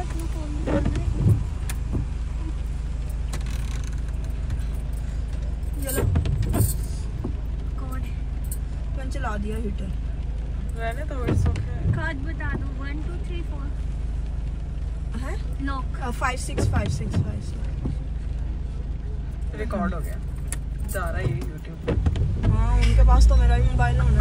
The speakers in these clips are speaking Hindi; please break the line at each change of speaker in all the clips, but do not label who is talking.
मैंने चला दिया हीटर।
मैंने तो इट्स ओके।
कार्ड बता दो 1 2 3 4
है
लॉक
5 6 5 6 5
रिकॉर्ड हो गया जा रहा है ये यूट्यूब।
हाँ उनके पास तो मेरा ही मोबाइल होना।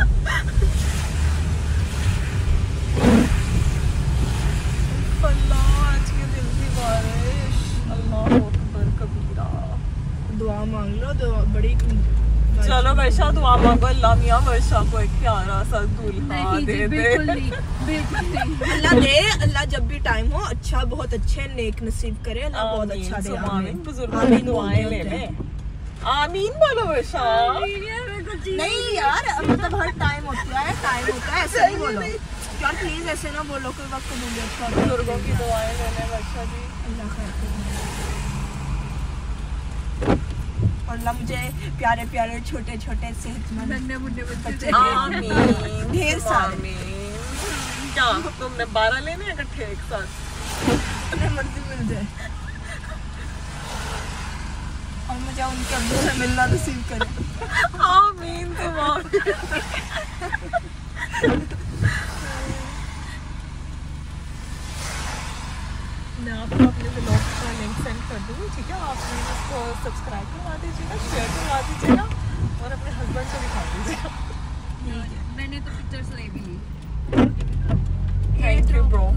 अल्लाह आज के दिन की बारिश अल्लाह अकबर कबीरा।
दुआ मांग लो दुआ बड़ी।
चलो वर्षा दुआ मांगो अल्लाह मियां वर्षा को एक प्यारा सा दूल्हा दे दे।
अल्लाह दे। अल्लाह जब भी टाइम हो अच्छा बहुत अच्छे नेक नसीब करे। अल्लाह बहुत अच्छा दे।
आमीन। बुजुर्गों की दुआएं ले ले। आमीन बोलो वर्षा।
नहीं यार मतलब हर टाइम होता है ऐसे नहीं बोलो यार प्लीज ऐसे ना बोलो कोई वक्त कबूलियत का।
बुजुर्गों की दुआएं ले ले वर्षा जी।
अल्लाह खैर करे। अल्लाह मुझे प्यारे प्यारे छोटे छोटे सेहतमंद बच्चे
आमीन
ढेर सारे।
क्या तुमने 12 लेने हैं इकट्ठे एक साथ?
अपने मर्जी मिल जाए और मुझे उनके अब्बू से मिलना नसीब करे।
आमीन तुम मैं आपको अपने व्लॉग का लिंक सेंड कर दूँगी ठीक है। आप प्लीज इसको सब्सक्राइब करवा दीजिएगा शेयर करवा दीजिएगा और अपने हस्बैंड से दिखा दीजिएगा।
मैंने तो पिक्चर्स ले भी ली।
Thank you bro.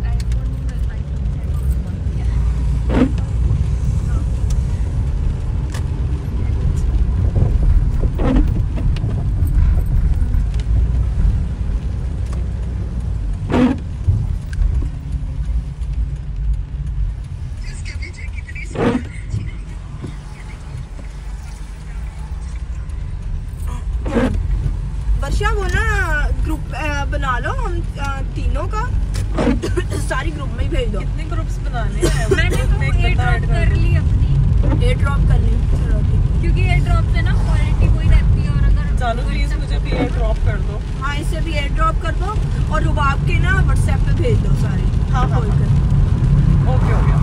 वर्षा वो ना ग्रुप बना लो हम तीनों का सारी ग्रुप में ही भेज दो।
कितने ग्रुप्स बनाने हैं?
मैंने तो एयर ड्रॉप कर ली अपनी।
एयर ड्रॉप करनी चलो
क्योंकि एयर ड्रॉप से ना क्वालिटी वही रहती है। और अगर
जानू प्लीज मुझे भी एयर ड्रॉप कर दो।
हाँ इसे भी एयर ड्रॉप कर दो और रुबाब के ना व्हाट्सएप पे भेज दो सारे।
हाँ हाँ
ओके
हो गया।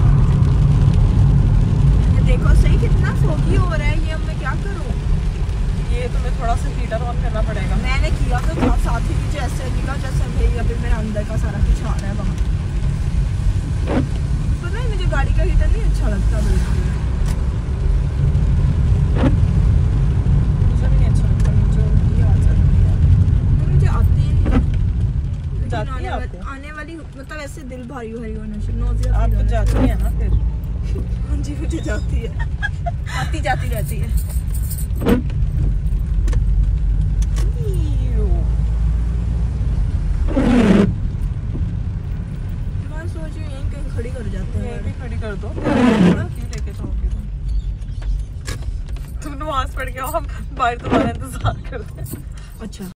देखो सही कितना फोगी हो रहा है ये। अब मैं क्या करूँ?
ये तुम्हें थोड़ा सा हीटर ऑन करना पड़ेगा।
मैंने किया तो साथ ही मुझे ऐसे दिखा जैसे भाई अभी मेरे अंदर का सारा कुछ आ रहा है वहाँ। पता है मुझे गाड़ी का हीटर नहीं अच्छा लगता बिल्कुल।
मुझे भी नहीं अच्छा लगता। मुझे उल्टी आ जाती है।
मुझे आती ही नहीं
जाती है आपको?
आने वाली मतलब ऐसे दिल भारी भारी होना शुरू नौजिया
आपको जाती है ना फिर?
हाँ जी मुझे जाती है आती जाती रहती है। मैं सोच रही हूँ यहीं कहीं खड़ी कर जाते हैं।
यहीं भी खड़ी कर दो। क्यों लेके जाओगे तुम नमाज पढ़ के आओ हम बाहर तुम्हारा इंतजार करते हैं।
अच्छा